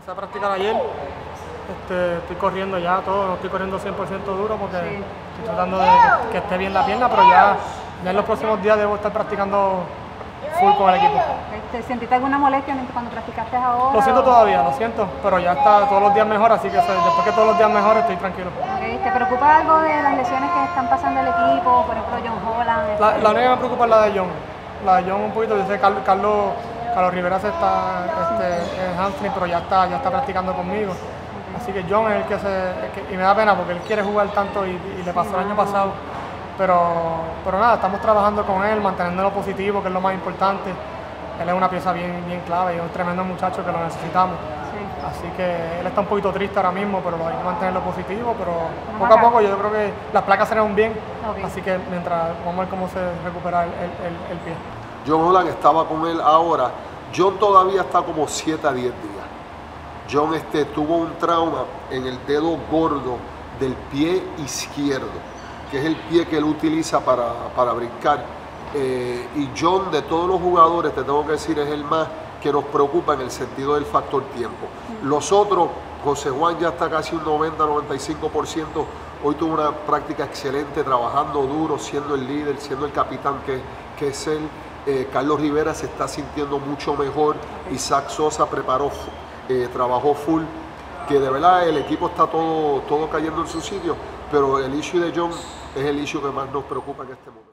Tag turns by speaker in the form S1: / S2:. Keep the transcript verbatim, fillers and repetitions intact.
S1: Empecé a practicar ayer, este, estoy corriendo ya todo, no estoy corriendo cien por ciento duro porque sí. Estoy tratando de que, que esté bien la pierna, pero ya, ya en los próximos días debo estar practicando full con el equipo.
S2: ¿Te sentiste alguna molestia cuando practicaste ahora?
S1: Lo siento todavía, lo siento, pero ya está todos los días mejor, así que después que todos los días mejor estoy tranquilo.
S2: Okay. ¿Te preocupa algo de las lesiones que están pasando el equipo? Por ejemplo, John Holland.
S1: La, la única que me preocupa es la de John. La de John un poquito, yo sé que Carlos, Carlos, Carlos Rivera se está este, en hamstring, pero ya está, ya está practicando conmigo. Así que John es el que se... El que, y me da pena porque él quiere jugar tanto y, y le pasó sí, el año pasado. Pero, pero nada, estamos trabajando con él, manteniéndolo positivo, que es lo más importante. Él es una pieza bien, bien clave y es un tremendo muchacho que lo necesitamos. Sí. Así que él está un poquito triste ahora mismo, pero hay que mantenerlo positivo. Pero no poco a poco yo creo que las placas serán bien. Okay. Así que mientras vamos a ver cómo se recupera el, el, el, el pie.
S3: John Holland estaba con él ahora. John todavía está como siete a diez días. John este, tuvo un trauma en el dedo gordo del pie izquierdo, que es el pie que él utiliza para, para brincar. Eh, y John, de todos los jugadores, te tengo que decir, es el más que nos preocupa en el sentido del factor tiempo. Los otros, José Juan ya está casi un noventa a noventa y cinco por ciento. Hoy tuvo una práctica excelente, trabajando duro, siendo el líder, siendo el capitán que, que es él. Eh, Carlos Rivera se está sintiendo mucho mejor. Isaac Sosa preparó, eh, trabajó full. Que de verdad el equipo está todo, todo cayendo en su sitio, pero el issue de John es el issue que más nos preocupa en este momento.